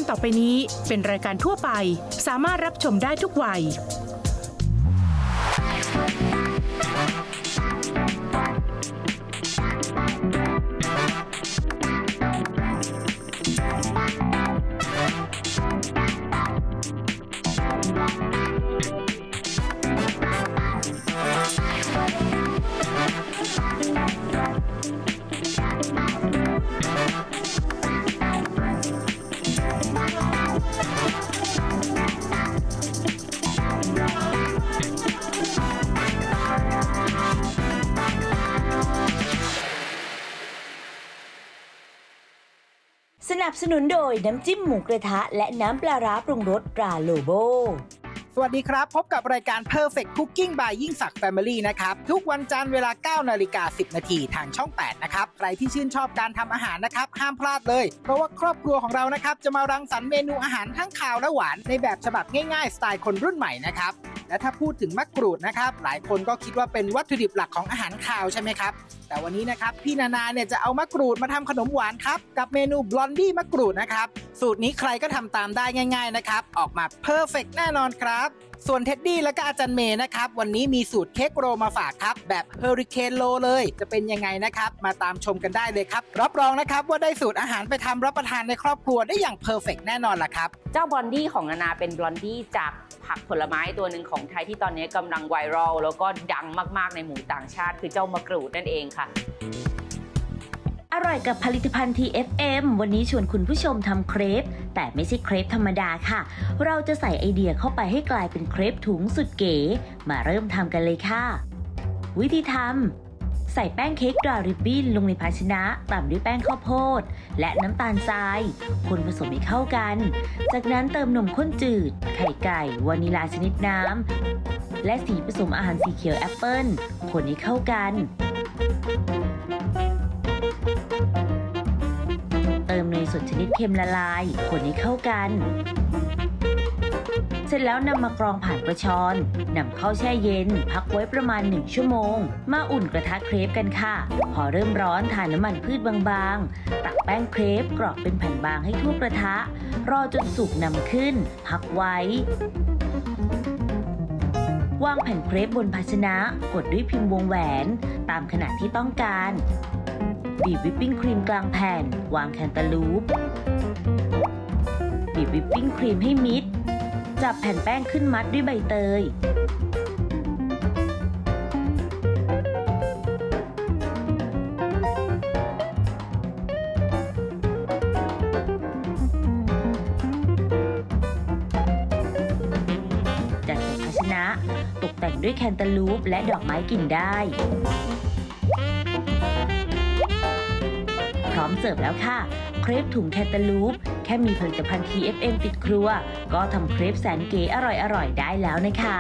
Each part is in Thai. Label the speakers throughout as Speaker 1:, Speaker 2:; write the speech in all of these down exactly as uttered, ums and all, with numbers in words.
Speaker 1: การต่อไปนี้เป็นรายการทั่วไปสามารถรับชมได้ทุกวัย
Speaker 2: สนับสนุนโดยน้ำจิ้มหมูกระทะและน้ำปลาร้าปรุงรสตราโลโบ
Speaker 3: สวัสดีครับพบกับรายการ Perfect Cooking by ยิ่งศักดิ์ Family นะครับทุกวันจันทร์เวลา เก้านาฬิกาสิบนาทีทางช่องแปดนะครับใครที่ชื่นชอบการทำอาหารนะครับห้ามพลาดเลยเพราะว่าครอบครัวของเรานะครับจะมารังสรรค์เมนูอาหารทั้งคาวและหวานในแบบฉบับง่ายๆสไตล์คนรุ่นใหม่นะครับและถ้าพูดถึงมะกรูดนะครับหลายคนก็คิดว่าเป็นวัตถุดิบหลักของอาหารคาวใช่ไหมครับแต่วันนี้นะครับพี่นานาเนี่ยจะเอามะกรูดมาทำขนมหวานครับกับเมนูบลอนดี้มะกรูดนะครับสูตรนี้ใครก็ทำตามได้ง่ายๆนะครับออกมาเพอร์เฟกต์แน่นอนครับส่วนเท็ดดี้และก็อาจารย์เมย์นะครับวันนี้มีสูตรเค้กโรมาฝากครับแบบเฮอริเคนโลเลยจะเป็นยังไงนะครับมาตามชมกันได้เลยครับรับรองนะครับว่าได้สูตรอาหารไปทำรับประทานในครอบครัวได้อย่างเพอร์เฟกต์แน่นอนล่ะครับ
Speaker 4: เจ้าบลอนดี้ของนานาเป็นบลอนดี้จากผักผลไม้ตัวหนึ่งของไทยที่ตอนนี้กำลังไวรัลแล้วก็ดังมากๆในหมู่ต่างชาติคือเจ้ามะกรูดนั่นเองค่ะ
Speaker 2: อร่อยกับผลิตภัณฑ์ ที เอฟ เอ็ม วันนี้ชวนคุณผู้ชมทำเครปแต่ไม่ใช่เครปธรรมดาค่ะเราจะใส่ไอเดียเข้าไปให้กลายเป็นเครปถุงสุดเก๋มาเริ่มทำกันเลยค่ะวิธีทำใส่แป้งเค้กดรายริบบิ้นลงในภาชนะตามด้วยแป้งข้าวโพดและน้ำตาลทรายคนผสมให้เข้ากันจากนั้นเติมนมข้นจืดไข่ไก่วานิลาชนิดน้ำและสีผสมอาหารสีเขียวแอปเปิ้ลคนให้เข้ากันเติมเนยสดชนิดเค็มละลายคนให้เข้ากันเสร็จแล้วนำมากรองผ่านกระชอนนำเข้าแช่เย็นพักไว้ประมาณหนึ่งชั่วโมงมาอุ่นกระทะเครปกันค่ะพอเริ่มร้อนทาน้ำมันพืชบางๆตักแป้งเครปกรอกเป็นแผ่นบางให้ทั่วกระทะรอจนสุกนำขึ้นพักไว้วางแผ่นเครปบนภาชนะกดด้วยพิมพ์วงแหวนตามขนาดที่ต้องการบีบวิปปิ้งครีมกลางแผ่นวางแคนตาลูปบีบวิปปิ้งครีมให้มิดจับแผ่นแป้งขึ้นมัดด้วยใบเตยจัดใส่ภาชนะตกแต่งด้วยแคนตาลูปและดอกไม้กลิ่นได้พร้อมเสิร์ฟแล้วค่ะเครปถุงแคนตาลูปแค่มีผลิตภัณฑ์ ที เอฟ เอ็ม ติดครัวก็ทำเครปแสนเก๋อร่อยๆได้แล้วนะคะ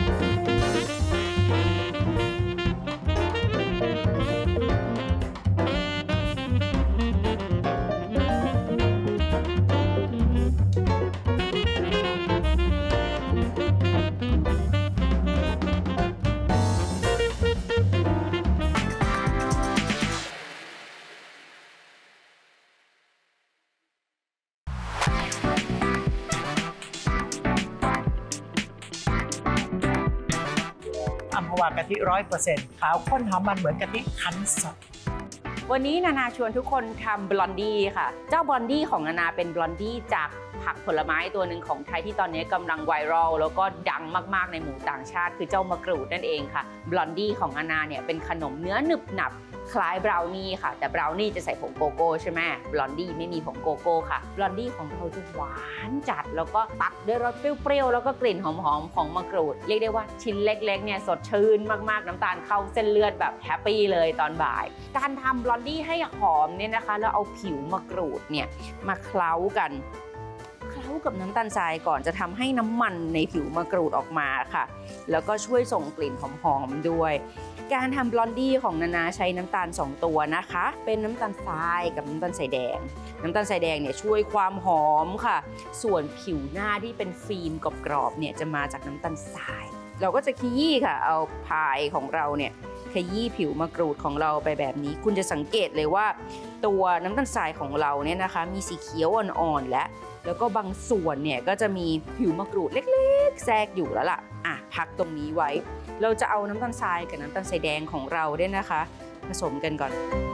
Speaker 3: อัมพวากะทิ ร้อยเปอร์เซ็นต์ ขาวข้นหอมมันเหมือนกะทิคั้นสด
Speaker 4: วันนี้นานาชวนทุกคนทำบลอนดี้ค่ะเจ้าบลอนดี้ของนานาเป็นบลอนดี้จากผักผลไม้ตัวหนึ่งของไทยที่ตอนนี้กำลังไวรัลแล้วก็ดังมากๆในหมู่ต่างชาติคือเจ้ามะกรูดนั่นเองค่ะบลอนดี้ของนานาเนี่ยเป็นขนมเนื้อหนึบหนับคล้ายบราวนี่ค่ะแต่บราวนี่จะใส่ผงโกโก้ใช่ไหมบลอนดี้ไม่มีผงโกโก้ค่ะบลอนดี้ของเราจะหวานจัดแล้วก็ตัดด้วยรสเปรี้ยวๆแล้วก็กลิ่นหอมๆของมะกรูดเรียกได้ว่าชิ้นเล็กๆเนี่ยสดชื่นมากๆน้ำตาลเข้าเส้นเลือดแบบแฮปปี้เลยตอนบ่ายการทำบลอนดี้ให้หอมเนี่ยนะคะแล้วเอาผิวมะกรูดเนี่ยมาเคล้ากันเคล้ากับน้ำตาลทรายก่อนจะทำให้น้ำมันในผิวมะกรูดออกมาค่ะแล้วก็ช่วยส่งกลิ่นหอมๆด้วยการทำบลอนดี้ของนานาใช้น้ำตาลสองตัวนะคะเป็นน้ำตาลทรายกับน้ำตาลทรายแดงน้ำตาลทรายแดงเนี่ยช่วยความหอมค่ะส่วนผิวหน้าที่เป็นฟิล์มกรอบๆเนี่ยจะมาจากน้ำตาลทรายเราก็จะขยี้ค่ะเอาพายของเราเนี่ยขยี้ผิวมะกรูดของเราไปแบบนี้คุณจะสังเกตเลยว่าตัวน้ำตาลทรายของเราเนี่ยนะคะมีสีเขียวอ่อนๆและแล้วก็บางส่วนเนี่ยก็จะมีผิวมะกรูดเล็กๆแทรกอยู่แล้วล่ะอ่ะพักตรงนี้ไว้เราจะเอาน้ำตาลทรายกับน้ำตาลทรายแดงของเราเนี่ยนะคะผสมกันก่อน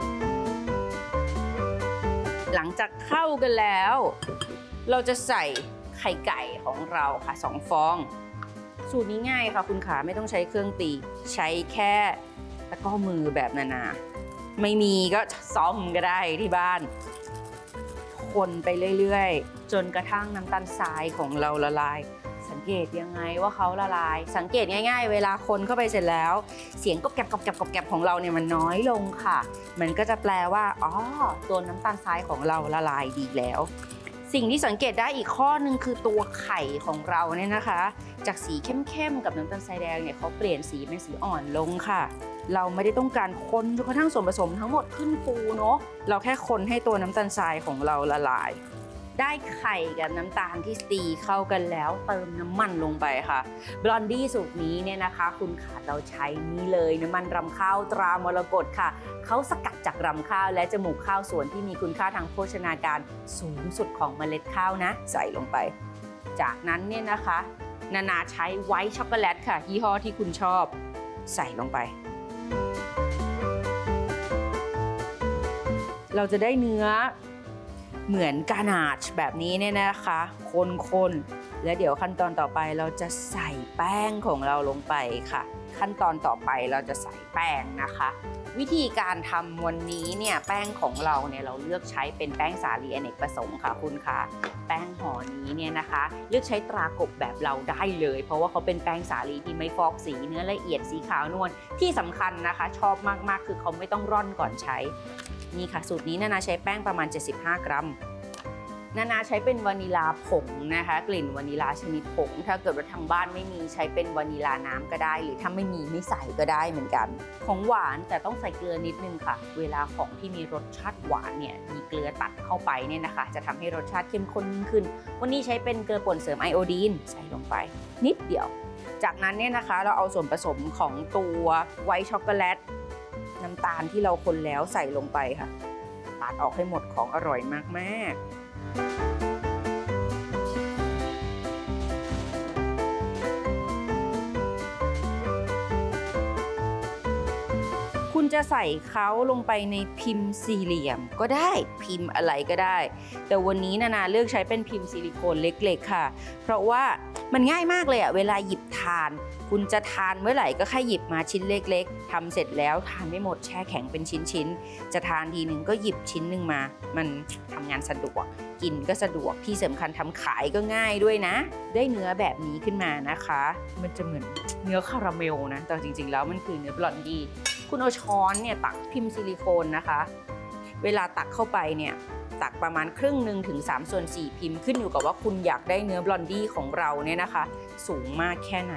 Speaker 4: หลังจากเข้ากันแล้วเราจะใส่ไข่ไก่ของเราค่ะสองฟองสูตรนี้ง่ายค่ะคุณขาไม่ต้องใช้เครื่องตีใช้แค่ตะกร้อมือแบบนานาไม่มีก็ซ่อมก็ได้ที่บ้านคนไปเรื่อยๆจนกระทั่งน้ำตาลทรายของเราละลายสังเกตยังไงว่าเขาละลายสังเกตง่ายๆเวลาคนเข้าไปเสร็จแล้วเสียงกรอบแกรบกรอบแกรบกรอบแกรบของเราเนี่ยมันน้อยลงค่ะมันก็จะแปลว่าอ๋อตัวน้ำตาลทรายของเราละลายดีแล้วสิ่งที่สังเกตได้อีกข้อหนึ่งคือตัวไข่ของเราเนี่ยนะคะจากสีเข้มๆกับน้ำตาลทรายแดงเนี่ยเขาเปลี่ยนสีเป็นสีอ่อนลงค่ะเราไม่ได้ต้องการคนจนกระทั่งส่วนผสมทั้งหมดขึ้นฟูเนาะเราแค่คนให้ตัวน้ำตาลทรายของเราละลายได้ไข่กับน้ำตาลที่ตีเข้ากันแล้วเติมน้ำมันลงไปค่ะบลอนดี้สูตรนี้เนี่ยนะคะคุณขาเราใช้นี่เลยน้ำมันรำข้าวตรามรกตค่ะเขาสกัดจากรำข้าวและจมูกข้าวสวนที่มีคุณค่าทางโภชนาการสูงสุดของเมล็ดข้าวนะใส่ลงไปจากนั้นเนี่ยนะคะนานาใช้ไวท์ช็อกโกแลตค่ะยี่ห้อที่คุณชอบใส่ลงไปเราจะได้เนื้อเหมือนกานาชแบบนี้เนี่ยนะคะคนๆและเดี๋ยวขั้นตอนต่อไปเราจะใส่แป้งของเราลงไปค่ะขั้นตอนต่อไปเราจะใส่แป้งนะคะวิธีการทำวันนี้เนี่ยแป้งของเราเนี่ยเราเลือกใช้เป็นแป้งสาลีอเนกประสงค์ค่ะคุณคะแป้งห่อนี้เนี่ยนะคะเลือกใช้ตรากบแบบเราได้เลยเพราะว่าเขาเป็นแป้งสาลีที่ไม่ฟอกสีเนื้อละเอียดสีขาวนวลที่สำคัญนะคะชอบมากๆคือเขาไม่ต้องร่อนก่อนใช้นี่ค่ะสูตรนี้นานาใช้แป้งประมาณเจ็ดสิบห้ากรัมนานาใช้เป็นวานิลาผงนะคะกลิ่นวานิลาชนิดผงถ้าเกิดว่าทางบ้านไม่มีใช้เป็นวานิลาน้ำก็ได้หรือถ้าไม่มีไม่ใส่ก็ได้เหมือนกันของหวานแต่ต้องใส่เกลือนิดนึงค่ะเวลาของที่มีรสชาติหวานเนี่ยมีเกลือตัดเข้าไปเนี่ยนะคะจะทำให้รสชาติเข้มข้นยิ่งขึ้นวันนี้ใช้เป็นเกลือป่นเสริมไอโอดีนใส่ลงไปนิดเดียวจากนั้นเนี่ยนะคะเราเอาส่วนผสมของตัวไวท์ช็อกโกแลตน้ำตาลที่เราคนแล้วใส่ลงไปค่ะตัดออกให้หมดของอร่อยมากๆคุณจะใส่เขาลงไปในพิมพ์สี่เหลี่ยมก็ได้พิมพ์อะไรก็ได้แต่วันนี้นานาเลือกใช้เป็นพิมพ์ซิลิโคนเล็กๆค่ะเพราะว่ามันง่ายมากเลยอะเวลาหยิบทานคุณจะทานเมื่อไหร่ก็แค่หยิบมาชิ้นเล็กๆทำเสร็จแล้วทานไม่หมดแช่แข็งเป็นชิ้นๆจะทานทีนึงก็หยิบชิ้นหนึ่งมามันทำงานสะดวกกินก็สะดวกที่สำคัญทำขายก็ง่ายด้วยนะได้เนื้อแบบนี้ขึ้นมานะคะมันจะเหมือนเนื้อคาราเมลนะแต่จริงๆแล้วมันคือเนื้อบลอนดี้คุณเอาช้อนเนี่ยตักพิมพ์ซิลิโคนนะคะเวลาตักเข้าไปเนี่ยตักประมาณครึ่งหนึ่งถึงสามส่วนสี่พิมพ์ขึ้นอยู่กับว่าคุณอยากได้เนื้อบลอนดี้ของเราเนี่ยนะคะสูงมากแค่ไหน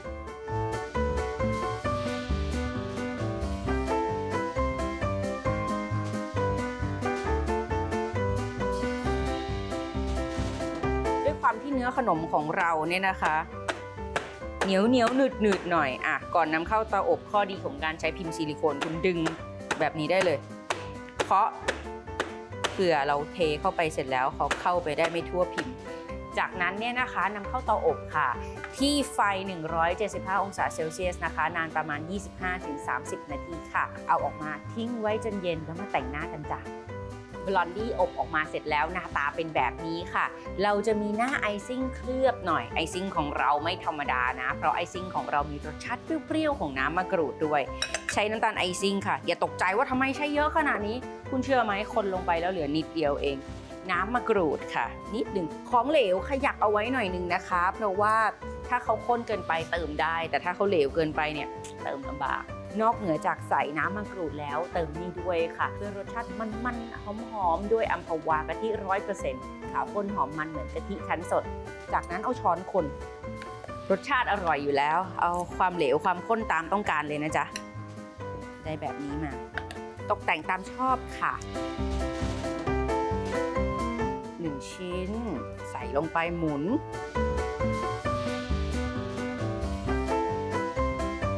Speaker 4: ด้วยความที่เนื้อขนมของเราเนี่ยนะคะเหนียวเหนียวหนืดหนืดหน่อยอ่ะก่อนนำเข้าเตาอบข้อดีของการใช้พิมพ์ซิลิโคนคุณดึงแบบนี้ได้เลยเพราะเผื่อเราเทเข้าไปเสร็จแล้วเขาเข้าไปได้ไม่ทั่วพิมพ์จากนั้นเนี่ยนะคะนำเข้าเตาอบค่ะที่ไฟหนึ่งร้อยเจ็ดสิบห้าองศาเซลเซียสนะคะนานประมาณ ยี่สิบห้าถึงสามสิบ นาทีค่ะเอาออกมาทิ้งไว้จนเย็นแล้วมาแต่งหน้ากันจ้ะบลอนดี้อบออกมาเสร็จแล้วหน้าตาเป็นแบบนี้ค่ะเราจะมีหน้าไอซิ่งเคลือบหน่อยไอซิ่งของเราไม่ธรรมดานะเพราะไอซิ่งของเรามีรสชาติเปรี้ยวๆของน้ำมะกรูดด้วยใช้น้ำตาลไอซิ่งค่ะอย่าตกใจว่าทำไมใช้เยอะขนาดนี้คุณเชื่อไหมคนลงไปแล้วเหลือนิดเดียวเองน้ำมะกรูดค่ะนิดหนึ่งของเหลวขยักเอาไว้หน่อยหนึ่งนะคะเพราะว่าถ้าเขาข้นเกินไปเติมได้แต่ถ้าเขาเหลวเกินไปเนี่ยเติมลำบากนอกเหนือจากใส่น้ำมะกรูดแล้วเติมนี่ด้วยค่ะเพื่อรสชาติมันๆหอมๆด้วยอัมพวากะทิ ร้อยเปอร์เซ็นต์ ขาวข้นหอมมันเหมือนกะทิคั้นสดจากนั้นเอาช้อนคนรสชาติอร่อยอยู่แล้วเอาความเหลวความข้นตามต้องการเลยนะจ๊ะได้แบบนี้มาตกแต่งตามชอบค่ะหนึ่งชิ้นใส่ลงไปหมุน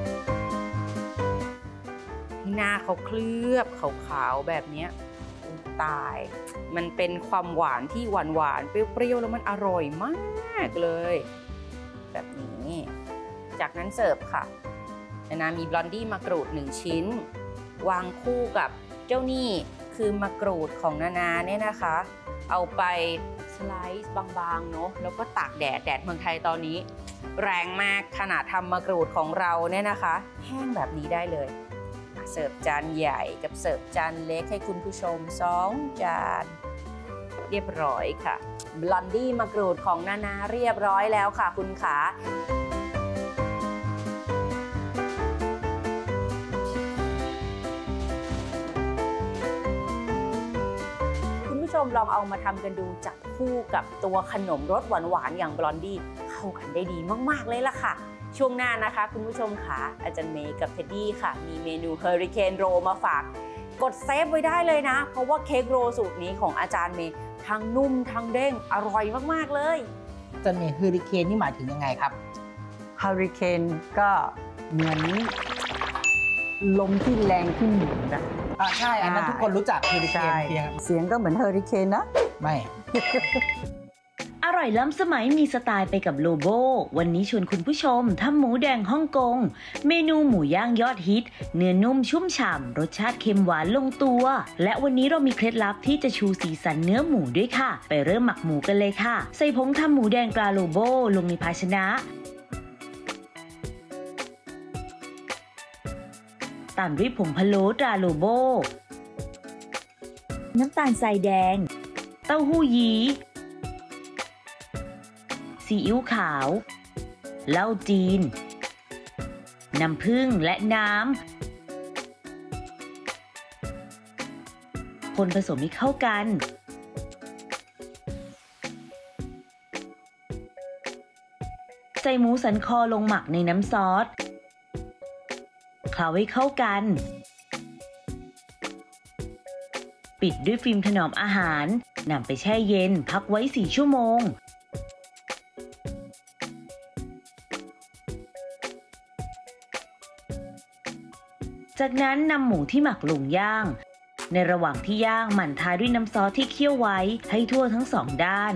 Speaker 4: หน้าเขาเคลือบขาวๆแบบนี้ตไตล์มันเป็นความหวานที่หวานหวานเปรี้ยวๆแล้วมันอร่อยมากเลยแบบนี้จากนั้นเสิร์ฟค่ะนานามีบลอนดี้มะกรูดหนึ่งชิ้นวางคู่กับเจ้านี่คือมะกรูดของนานาเนี่ยนะคะเอาไปสไลซ์บางๆเนาะแล้วก็ตากแดดแดดเมืองไทยตอนนี้แรงมากขนาดทำมะกรูดของเราเนี่ยนะคะแห้งแบบนี้ได้เลยเสิร์ฟจานใหญ่กับเสิร์ฟจานเล็กให้คุณผู้ชมสองจานเรียบร้อยค่ะบลอนดี้มะกรูดของนานาเรียบร้อยแล้วค่ะคุณขาคุณผู้ชมลองเอามาทำกันดูจับคู่กับตัวขนมรสหวานๆอย่างบลอนดี้เข้ากันได้ดีมากๆเลยล่ะค่ะช่วงหน้านะคะคุณผู้ชมค่ะอาจารย์เมย์กับเท็ดดี้ค่ะมีเมนูเฮอริเคนโรมาฝากกดเซฟไว้ได้เลยนะเพราะว่าเค้กโรสูตรนี้ของอาจารย์เมย์ทั้งนุ่มทั้งเด้งอร่อยมากๆเลย
Speaker 3: อาจารย์เมย์เฮอริเคนนี่หมายถึงยังไงครับ
Speaker 5: เฮอริเคนก็เหมือนลมที่แรงที่หมุนนะ
Speaker 3: อ่าใช่อันนั้นทุกคนรู้จักเฮอริเคนเพียง
Speaker 5: เสียงก็เหมือนเฮอริเคนนะ
Speaker 3: ไม่
Speaker 2: อร่อยล้ำสมัยมีสไตล์ไปกับโลโบวันนี้ชวนคุณผู้ชมทำหมูแดงฮ่องกงเมนูหมูย่างยอดฮิตเนื้อนุ่มชุ่มฉ่ำรสชาติเค็มหวานลงตัวและวันนี้เรามีเคล็ดลับที่จะชูสีสันเนื้อหมูด้วยค่ะไปเริ่มหมักหมูกันเลยค่ะใส่ผงทำหมูแดงปลาโลโบลงในภาชนะตามด้วยผงพะโล้ตราโลโบน้ำตาลทรายแดงเต้าหู้ยี้ซีอิ๊วขาวเหล้าจีนน้ำผึ้งและน้ำคนผสมให้เข้ากันใส่หมูสันคอลงหมักในน้ำซอสเคล้าให้เข้ากันปิดด้วยฟิล์มถนอมอาหารนำไปแช่เย็นพักไว้สี่ชั่วโมงจากนั้นนำหมูที่หมักลงย่างในระหว่างที่ย่างหมั่นทาด้วยน้ำซอสที่เคี่ยวไว้ให้ทั่วทั้งสองด้าน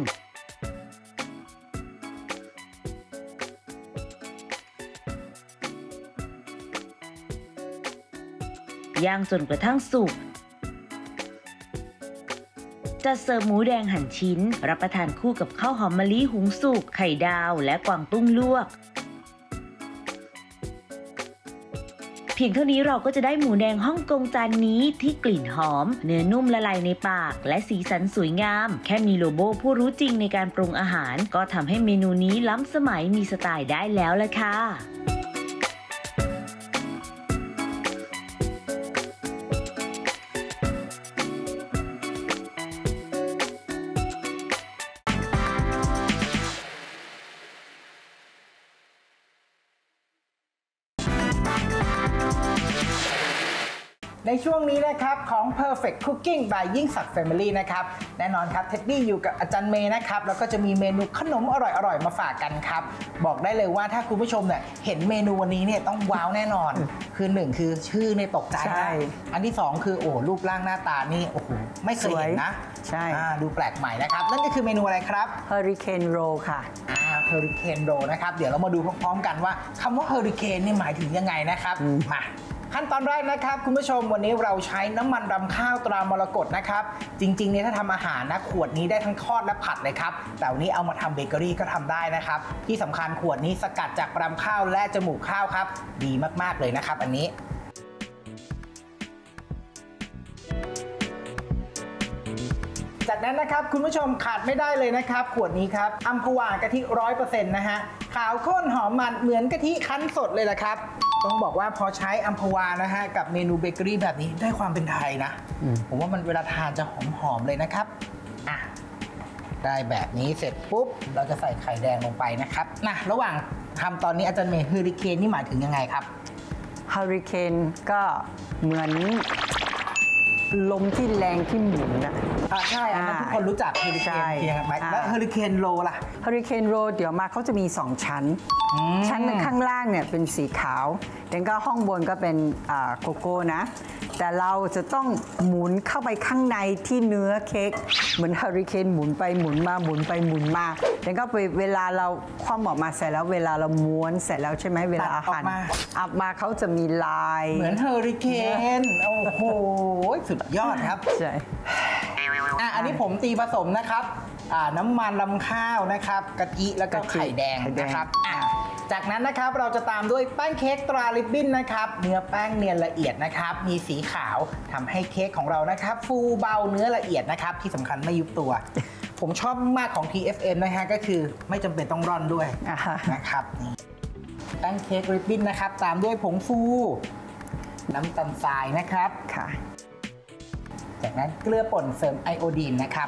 Speaker 2: ย่างจนกระทั่งสุกจัดเสิร์ฟหมูแดงหั่นชิ้นรับประทานคู่กับข้าวหอมมะลิหุงสุกไข่ดาวและกวางตุ้งลวกเพียงเท่านี้เราก็จะได้หมูแดงฮ่องกงจานนี้ที่กลิ่นหอมเนื้อนุ่มละลายในปากและสีสันสวยงามแค่มีโลโบผู้รู้จริงในการปรุงอาหารก็ทำให้เมนูนี้ล้ำสมัยมีสไตล์ได้แล้วล่ะค่ะ
Speaker 3: ในช่วงนี้นะครับของ Perfect Cooking by ยิ่งศักดิ์ Family นะครับแน่นอนครับเท็ดดี้อยู่กับอาจารย์เมย์นะครับแล้วก็จะมีเมนูขนมอร่อยๆมาฝากกันครับบอกได้เลยว่าถ้าคุณผู้ชมเนี่ยเห็นเมนูวันนี้เนี่ยต้องว้าวแน่นอนคือหนึ่งคือชื่อในตกใจนะอันที่สองคือโอ้รูปร่างหน้าตานี่โอ้โหไม่เคยเห็นนะ
Speaker 5: ใช่
Speaker 3: ดูแปลกใหม่นะครับนั่นก็คือเมนูอะไรครับ
Speaker 5: Hurricane Roll ค่ะ
Speaker 3: อ่า Hurricane Roll นะครับเดี๋ยวเรามาดูพร้อมๆกันว่าคำว่า Hurricane นี่หมายถึงยังไงนะครับมาขั้นตอนแรกนะครับคุณผู้ชมวันนี้เราใช้น้ำมันรำข้าวตรามรกตนะครับจริงๆเนี่ยถ้าทำอาหารนะขวดนี้ได้ทั้งทอดและผัดเลยครับแต่วันนี้เอามาทำเบเกอรี่ก็ทำได้นะครับที่สำคัญขวดนี้สกัดจากรำข้าวและจมูกข้าวครับดีมากๆเลยนะครับอันนี้จากนั้นนะครับคุณผู้ชมขาดไม่ได้เลยนะครับขวดนี้ครับอัมพวากะทิร้อยเปอร์เซ็นต์นะฮะขาวข้นหอมมันเหมือนกะทิคั้นสดเลยแหละครับต้องบอกว่าพอใช้อัมพวานะฮะกับเมนูเบเกอรี่แบบนี้ได้ความเป็นไทยนะผมว่ามันเวลาทานจะหอมๆเลยนะครับอ่ะได้แบบนี้เสร็จปุ๊บเราจะใส่ไข่แดงลงไปนะครับนะระหว่างทำตอนนี้อาจารย์เมย์เฮอริเคนนี่หมายถึงยังไงครับ
Speaker 5: เฮอริเคนก็เหมือนลมที่แรงที่หมุนนะ
Speaker 3: อ่าใช่อันนั้นทุกคนรู้จักเฮอริเคนเพียงไหมแล้วเฮอริเคนโรล่ะ
Speaker 5: เฮอริเคนโรเดี๋ยวมาเขาจะมีสองชั้นชั้นข้างล่างเนี่ยเป็นสีขาวแล้วก็ห้องบนก็เป็นโกโก้นะแต่เราจะต้องหมุนเข้าไปข้างในที่เนื้อเค้กเหมือนเฮอริเคนหมุนไปหมุนมาหมุนไปหมุนมาแล้วก็เวลาเราคว่ำออกมาเสร็จแล้วเวลาเราม้วนเสร็จแล้วใช่ไหมเวลาอาหารออกมาเขาจะมีลาย
Speaker 3: เหมือนเฮอริเคนโอ้โหสุดยอดครับ
Speaker 5: ใช่
Speaker 3: อ่ะอันนี้ผมตีผสมนะครับน้ำมันลำข้าวนะครับกะทิแล้วก็ไข่แดงนะครับจากนั้นนะครับเราจะตามด้วยแป้งเค้กตราริบบิ้นนะครับเนื้อแป้งเนียนละเอียดนะครับมีสีขาวทำให้เค้กของเรานะครับฟูเบาเนื้อละเอียดนะครับที่สำคัญไม่ยุบตัวผมชอบมากของ ที เอฟ เอ็ม นะฮะก็คือไม่จำเป็นต้องร่อนด้วยนะครับนี่แป้งเค้กริบบิ้นนะครับตามด้วยผงฟูน้ำตาลทรายนะครับค่ะจากนั้นเกลือป่นเสริมไอโอดีนนะครับ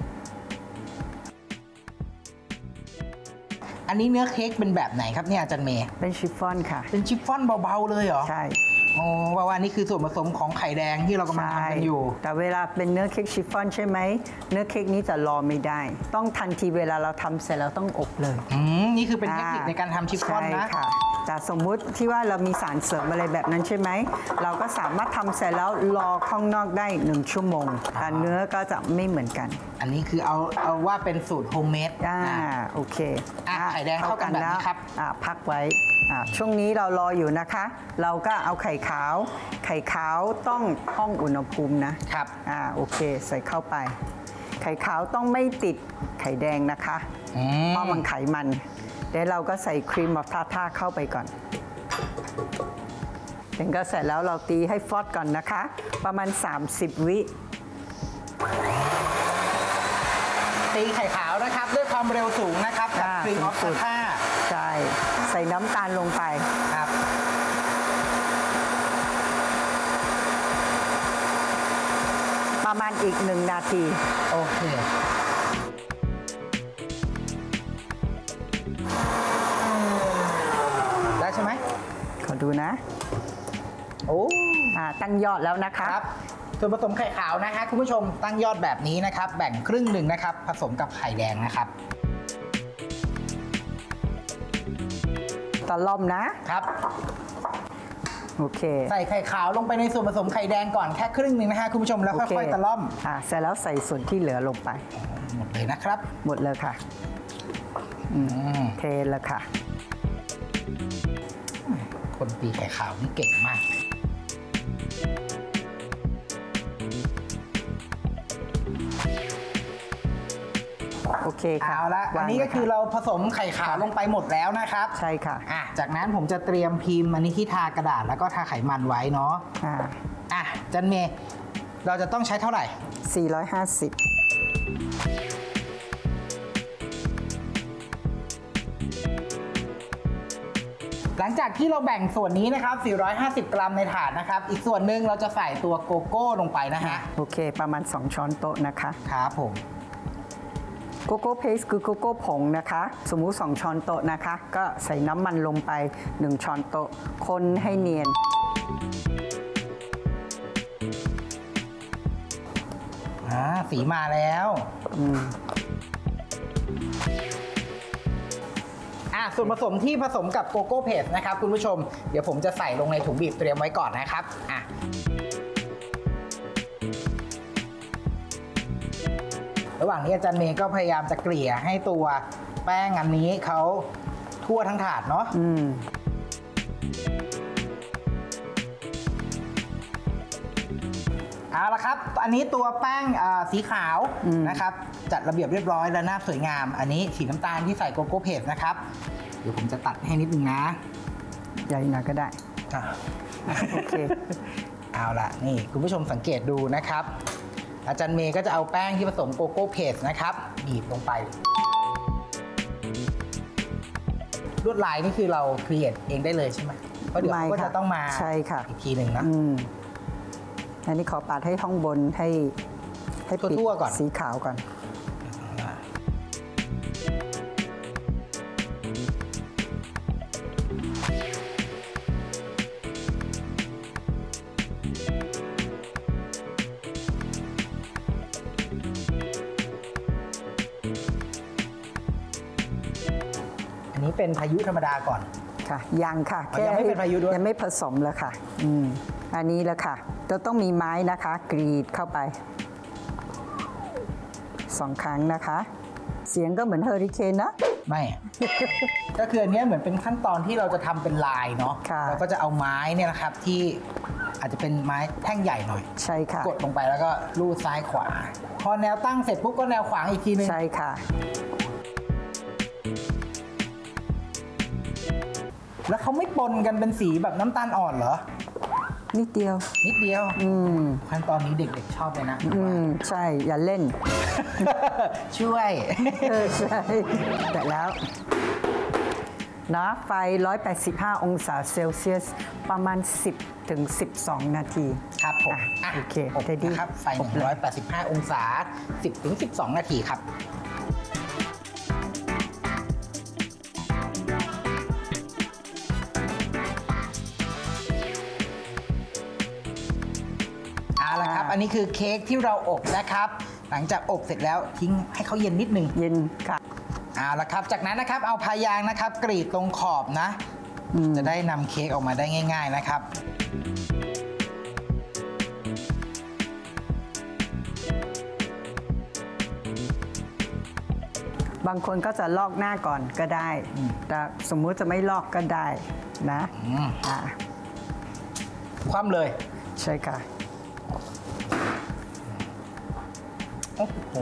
Speaker 3: อันนี้เนื้อเค้กเป็นแบบไหนครับเนี่ยอาจารย์เมย์
Speaker 5: เป็นชิฟฟ่อนค่ะ
Speaker 3: เป็นชิฟฟ่อนเบาๆเลยเหรอ
Speaker 5: ใช่
Speaker 3: โอ้เพราะว่านี่คือส่วนผสมของไข่แดงที่เรากำลังทำกันอยู่
Speaker 5: แต่เวลาเป็นเนื้อเค้กชิฟฟ่อนใช่ไหมเนื้อเค้กนี้จะรอไม่ได้ต้องทันทีเวลาเราทำเสร็จแล้วต้องอบเลย
Speaker 3: อืมนี่คือเป็นเทคนิคในการทำชิฟฟ่อนนะ
Speaker 5: ค่ะแต่สมมุติที่ว่าเรามีสารเสริมอะไรแบบนั้นใช่ไหมเราก็สามารถทำเสร็จแล้วรอข้างนอกได้หนึ่งชั่วโมงแต่เนื้อก็จะไม่เหมือนกัน
Speaker 3: อันนี้คือเอาเอาว่าเป็นสูตรโฮมเมด
Speaker 5: อ่าโอเค
Speaker 3: อ่ะไข่แดงเข้ากันแบบนี้ครับ
Speaker 5: อ่าพักไว้อ่าช่วงนี้เรารออยู่นะคะเราก็เอาไข่ขาวไข่ขาวต้องห้องอุณหภูมินะครับอ่าโอเคใส่เข้าไปไข่ขาวต้องไม่ติดไข่แดงนะคะเพราะมันไขมันเดี๋ยวเราก็ใส่ครีมแบบทาๆเข้าไปก่อนเดี๋ยวก็เสร็จแล้วเราตีให้ฟอดก่อนนะคะประมาณสามสิบวิ
Speaker 3: ตีไข่ขาวนะครับด้วยความเร็วสูงนะครับกับครีมออฟทา
Speaker 5: ใช่ใส่น้ำตาลลงไป
Speaker 3: ครับ
Speaker 5: ประมาณอีกหนึ่งนาที
Speaker 3: โอเคได้ใช่ไหม
Speaker 5: ขอดูนะ
Speaker 3: โอ้
Speaker 5: อ่าตั้งยอดแล้วนะคะ
Speaker 3: ครับส่วนผสมไข่ขาวนะฮะคุณผู้ชมตั้งยอดแบบนี้นะครับแบ่งครึ่งหนึ่งนะครับผสมกับไข่แดงนะครับ
Speaker 5: ตะล่อมนะครับโอเค
Speaker 3: ใส่ไข่ขาวลงไปในส่วนผสมไข่แดงก่อนแค่ครึ่งหนึ่งนะฮะคุณผู้ชมแล้วค่อยๆตะล่อม
Speaker 5: อ่าเสร็จแล้วใส่ส่วนที่เหลือลงไป
Speaker 3: หมดเลยนะครับ
Speaker 5: หมดเลยค่ะอืมเทแล้วค่ะ
Speaker 3: คนตีไข่ขาวนี่เก่งมาก
Speaker 5: โอเคค่ะ
Speaker 3: เอาละอันนี้ก็คือเราผสมไข่ขาวลงไปหมดแล้วนะครับ
Speaker 5: ใช่ค่ะ
Speaker 3: อ่ะจากนั้นผมจะเตรียมพิมพ์อันนี้ที่ทากระดาษแล้วก็ทาไขมันไว้เนาะอ่าอ่ะจันเมย์เราจะต้องใช้เท่าไหร่
Speaker 5: สี่ร้อยห้าสิบ
Speaker 3: หลังจากที่เราแบ่งส่วนนี้นะครับสี่ร้อยห้าสิบกรัมในถาดนะครับอีกส่วนหนึ่งเราจะใส่ตัวโกโก้ลงไปนะฮะ
Speaker 5: โอเคประมาณสองช้อนโต๊ะนะคะ
Speaker 3: ครับผม
Speaker 5: โกโก้เพสคือโกโก้ผงนะคะสมมุติสองช้อนโต๊ะนะคะก็ใส่น้ำมันลงไปหนึ่งช้อนโต๊ะคนให้เนียน
Speaker 3: อ่าสีมาแล้วอืมส่วนผสมที่ผสมกับโกโก้เพสนะครับคุณผู้ชมเดี๋ยวผมจะใส่ลงในถุงบีบเตรียมไว้ก่อนนะครับอ่ะระหว่างนี้อาจารย์เมย์ก็พยายามจะเกลี่ยให้ตัวแป้งอันนี้เขาทั่วทั้งถาดเนาะอืมเอาละครับอันนี้ตัวแป้งสีขาวนะครับจัดระเบียบเรียบร้อยและหน้าสวยงามอันนี้สีน้ำตาลที่ใส่โกโก้เพสนะครับเดี๋ยวผมจะตัดให้นิดนึงนะ
Speaker 5: ใหญ่หน่อยก็ได้โอเค
Speaker 3: เอาละนี่คุณผู้ชมสังเกตดูนะครับอาจารย์เมย์ก็จะเอาแป้งที่ผสมโกโก้เพสนะครับบีบลงไปลวดลายนี่คือเราครีเอทเองได้เลยใช่ไหมเพราะเดี๋ยวก็จะต้องมา
Speaker 5: ใช่ค่ะ
Speaker 3: อีกทีหนึ่งนะ
Speaker 5: อันนี้ขอปาดให้ท้องบนให้ให้ปิด
Speaker 3: ทั่วก่อน
Speaker 5: สีขาวก่อน
Speaker 3: นนี้เป็นพายุธรรมดาก่อน
Speaker 5: ค่ะยังค่ะแค่
Speaker 3: ยังไม่เป็นพายุด้วย
Speaker 5: ยังไม่ผสมแล้วค่ะอืมอันนี้แล้วค่ะเราต้องมีไม้นะคะกรีดเข้าไปสองครั้งนะคะเสียงก็เหมือนเฮอริเคนนะ
Speaker 3: ไม่ ก็คืออันนี้เหมือนเป็นขั้นตอนที่เราจะทำเป็นลายเนาะเราก็จะเอาไม้เนี่ยนะครับที่อาจจะเป็นไม้แท่งใหญ่หน่อย
Speaker 5: ใช่ค่ะ
Speaker 3: กดลงไปแล้วก็ลูดซ้ายขวาพอแนวตั้งเสร็จปุ๊บก็แนวขวางอีกทีนึง
Speaker 5: ใช่ค่ะ
Speaker 3: แล้วเขาไม่ปนกันเป็นสีแบบน้ำตาลอ่อนเหรอ
Speaker 5: นิดเดียว
Speaker 3: นิดเดียว
Speaker 5: อืม
Speaker 3: ขั้นตอนนี้เด็กๆชอบเลยนะ
Speaker 5: อืมใช่อย่าเล่น
Speaker 3: ช่วย
Speaker 5: เออใช่แต่แล้วนะไฟหนึ่งร้อยแปดสิบห้าองศาเซลเซียสประมาณสิบถึงสิบสองนาที
Speaker 3: ครับผม
Speaker 5: โอเค
Speaker 3: เทดี้ครับไฟหนึ่งร้อยแปดสิบห้าองศาสิบถึงสิบสองนาทีครับเอาละครับอันนี้คือเค้กที่เราอบนะครับหลังจากอบเสร็จแล้วทิ้งให้เขาเย็นนิดนึง
Speaker 5: เย็นค่ะ
Speaker 3: เอาละครับจากนั้นนะครับเอาพายางนะครับกรีดตรงขอบนะจะได้นำเค้กออกมาได้ง่ายๆนะครับ
Speaker 5: บางคนก็จะลอกหน้าก่อนก็ได้แต่สมมุติจะไม่ลอกก็ได้นะอ่า
Speaker 3: คว่ำเลย
Speaker 5: ใช่ค่ะ
Speaker 3: โอ้โห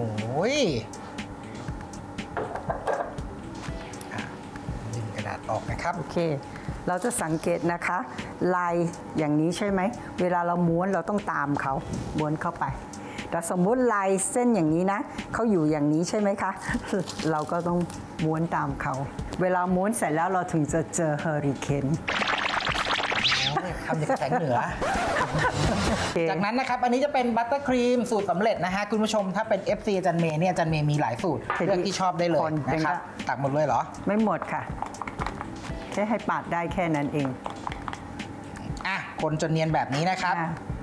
Speaker 3: ดึงกระดาษออกนะครับ
Speaker 5: โอเคเราจะสังเกตนะคะลายอย่างนี้ใช่ไหมเวลาเราม้วนเราต้องตามเขาม้วนเข้าไปแต่สมมุติลายเส้นอย่างนี้นะเขาอยู่อย่างนี้ใช่ไหมคะเราก็ต้องม้วนตามเขาเวลาม้วนเสร็จแล้วเราถึงจะเจอเฮอริเคน
Speaker 3: ทำอย่างแสงเหนือจากนั้นนะครับอันนี้จะเป็นบัตเตอร์ครีมสูตรสำเร็จนะฮะคุณผู้ชมถ้าเป็น เอฟ ซี อาจารย์เมย์เนี่ยอาจารย์เมย์มีหลายสูตรเลือกที่ชอบได้เลยนะครับตักหมดเลยเหรอ
Speaker 5: ไม่หมดค่ะแค่ให้ปาดได้แค่นั้นเอง
Speaker 3: อ่ะคนจนเนียนแบบนี้นะครับ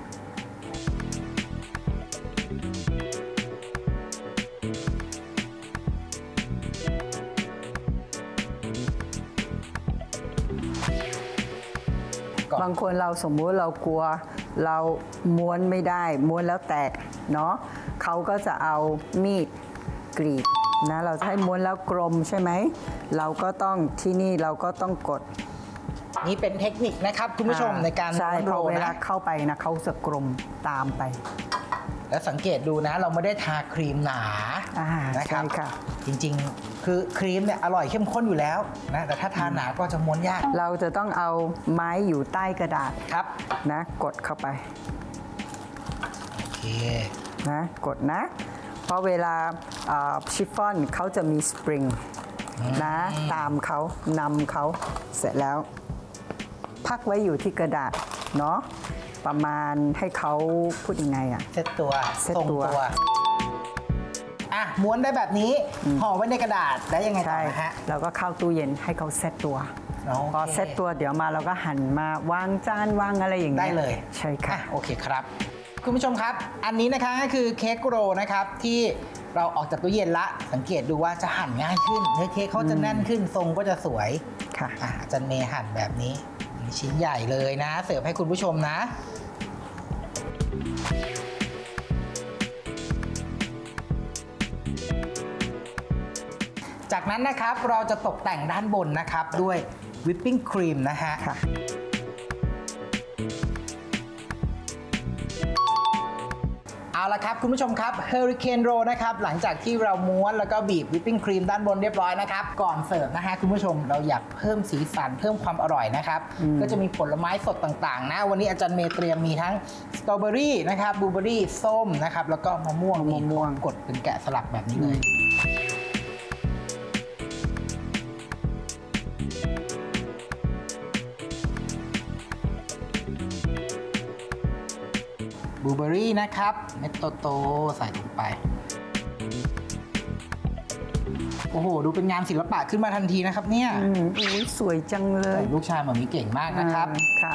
Speaker 5: บางคนเราสมมุติเรากลัวเราม้วนไม่ได้ม้วนแล้วแตกเนาะเขาก็จะเอามีดกรีดนะเราจะให้ม้วนแล้วกลมใช่ไหมเราก็ต้องที่นี่เราก็ต้องกด
Speaker 3: นี่เป็นเทคนิคนะครับคุณผู้ชมในการ
Speaker 5: ม้วนโรลนะเวลาเข้าไปนะเขาจะกลมตามไป
Speaker 3: แล้วสังเกตดูนะเราไม่ได้ทาครีมหนา
Speaker 5: นะครับ
Speaker 3: จริงๆคือครีมเนี่ยอร่อยเข้มข้นอยู่แล้วนะแต่ถ้าทาหนาก็จะม้วนยาก
Speaker 5: เราจะต้องเอาไม้อยู่ใต้กระดาษ
Speaker 3: ครับ
Speaker 5: นะกดเข้าไป
Speaker 3: โอเค
Speaker 5: นะกดนะเพราะเวลาชิฟฟ่อนเขาจะมีสปริงนะตามเขานำเขาเสร็จแล้วพักไว้อยู่ที่กระดาษเนาะประมาณให้เขาพูดยังไงอะ
Speaker 3: เซตตัว
Speaker 5: เซตตัว
Speaker 3: อ่ะม้วนได้แบบนี้ห่อไว้ในกระดาษแล้วยังไงต่อฮะ
Speaker 5: แล้วก็เข้าตู้เย็นให้เขาเซตตัวพอเซตตัวเดี๋ยวมาเราก็หั่นมาวางจานวางอะไรอย่างเงี้ย
Speaker 3: ได้เลย
Speaker 5: ใช่ค่ะ
Speaker 3: โอเคครับคุณผู้ชมครับอันนี้นะคะก็คือเค้กโรลนะครับที่เราออกจากตู้เย็นละสังเกตดูว่าจะหั่นง่ายขึ้นเนื้อเค้กเขาจะแน่นขึ้นทรงก็จะสวย
Speaker 5: ค่ะ
Speaker 3: อาจารย์เมย์หั่นแบบนี้ชิ้นใหญ่เลยนะเสิร์ฟให้คุณผู้ชมนะจากนั้นนะครับเราจะตกแต่งด้านบนนะครับด้วยวิปปิ้งครีมนะฮะเอาละครับคุณผู้ชมครับเฮอริเคนโรลนะครับหลังจากที่เราม้วนแล้วก็บีบวิปปิ้งครีมด้านบนเรียบร้อยนะครับก่อนเสิร์ฟนะฮะคุณผู้ชมเราอยากเพิ่มสีสันเพิ่มความอร่อยนะครับก็จะมีผลไม้สดต่างๆนะวันนี้อาจารย์เมย์เตรียมมีทั้งสตรอเบอรี่นะครับบลูเบอรี่ส้มนะครับแล้วก็มะม่วงมะม่วงกดเป็นแกะสลักแบบนี้เลยบลูเบอรี่นะครับเม็ดโตๆใส่ลงไปโอ้โหดูเป็นงานศิลปะขึ้นมาทันทีนะครับเนี่ย
Speaker 5: อืมอุ้ยสวยจังเลย
Speaker 3: ลูกชายหม่ามีเก่งมากนะครับ
Speaker 5: ค่ะ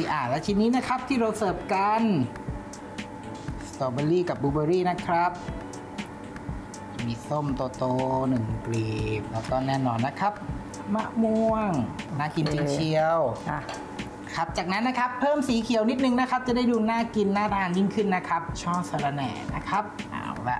Speaker 3: อ่าและชิ้นนี้นะครับที่เราเสิร์ฟกันสตรอเบอรี่กับบลูเบอรี่นะครับมีส้มโตๆหนึ่งกลีบแล้วก็แน่นอนนะครับมะม่วงน่ากินจริงเชียวครับจากนั้นนะครับเพิ่มสีเขียวนิดนึงนะครับจะได้ดูน่ากินน่าทานยิ่งขึ้นนะครับช่อสะระแหน่นะครับเอาละ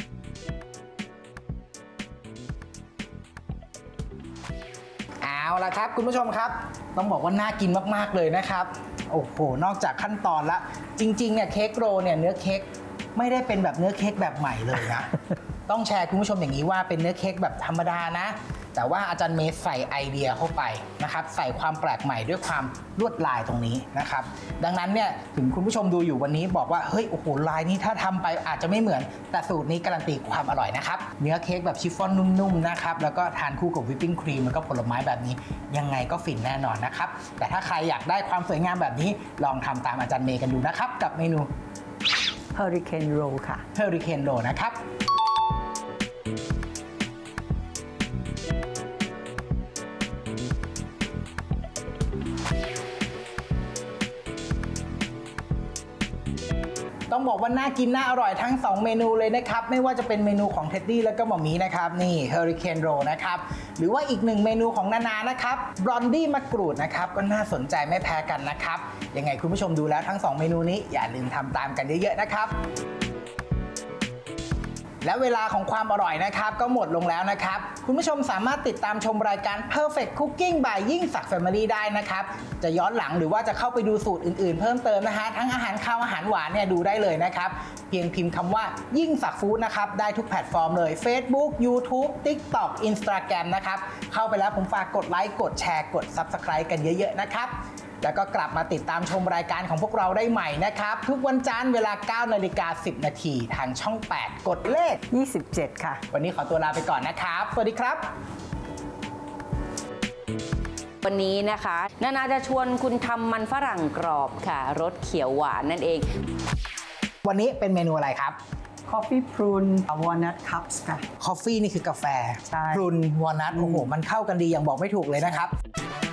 Speaker 3: เอาละครับคุณผู้ชมครับต้องบอกว่าน่ากินมากๆเลยนะครับโอ้โหนอกจากขั้นตอนละจริงๆเนี่ยเค้กโรลเนี่ยเนื้อเค้กไม่ได้เป็นแบบเนื้อเค้กแบบใหม่เลยนะ ต้องแชร์คุณผู้ชมอย่างนี้ว่าเป็นเนื้อเค้กแบบธรรมดานะแต่ว่าอาจารย์เมย์ใส่ไอเดียเข้าไปนะครับใส่ความแปลกใหม่ด้วยความลวดลายตรงนี้นะครับดังนั้นเนี่ยถึงคุณผู้ชมดูอยู่วันนี้บอกว่าเฮ้ยโอ้โหลายนี้ถ้าทำไปอาจจะไม่เหมือนแต่สูตรนี้การันตีความอร่อยนะครับเนื้อเค้กแบบชิฟฟ่อนนุ่มๆนะครับแล้วก็ทานคู่กับวิปปิ้งครีมแล้วก็ผลไม้แบบนี้ยังไงก็ฟินแน่นอนนะครับแต่ถ้าใครอยากได้ความสวยงามแบบนี้ลองทำตามอาจารย์เมย์กันดูนะครับกับเมนู
Speaker 5: Hurricane Roll ค่ะ
Speaker 3: Hurricane Roll นะครับต้องบอกว่าน่ากินน่าอร่อยทั้งสองเมนูเลยนะครับไม่ว่าจะเป็นเมนูของเท็ดดี้แล้วก็หม่อมมี่นะครับนี่ Hurricane Roll นะครับหรือว่าอีกหนึ่งเมนูของนานานะครับบรอนดี้มะกรูดนะครับก็น่าสนใจไม่แพ้กันนะครับยังไงคุณผู้ชมดูแล้วทั้งสองเมนูนี้อย่าลืมทำตามกันเยอะๆนะครับและเวลาของความอร่อยนะครับก็หมดลงแล้วนะครับคุณผู้ชมสามารถติดตามชมรายการ Perfect Cooking by ยิ่งศักดิ์ Family ได้นะครับจะย้อนหลังหรือว่าจะเข้าไปดูสูตรอื่นๆเพิ่มเติมนะฮะทั้งอาหารข้าวอาหารหวานเนี่ยดูได้เลยนะครับเพียงพิมพ์คำว่ายิ่งศักดิ์ฟู้ดนะครับได้ทุกแพลตฟอร์มเลย Facebook YouTube TikTok Instagram นะครับเข้าไปแล้วผมฝากกดไลค์กดแชร์กด Subscribe กันเยอะๆนะครับแล้วก็กลับมาติดตามชมรายการของพวกเราได้ใหม่นะครับทุกวันจันทร์เวลา เก้านาฬิกาสิบนาทีทางช่อง แปด กดเลข
Speaker 5: ยี่สิบเจ็ด ค่ะ
Speaker 3: วันนี้ขอตัวลาไปก่อนนะครับสวัสดีครับ
Speaker 4: วันนี้นะคะนานาจะชวนคุณทำมันฝรั่งกรอบค่ะรสเขียวหวานนั่นเอง
Speaker 3: วันนี้เป็นเมนูอะไรครับ
Speaker 5: Coffee Prune Walnut Cups ค่ะ
Speaker 3: Coffee นี่คือกาแฟ
Speaker 5: ใช่
Speaker 3: Prune Walnut โอ้โหมันเข้ากันดีอย่างบอกไม่ถูกเลยนะครับ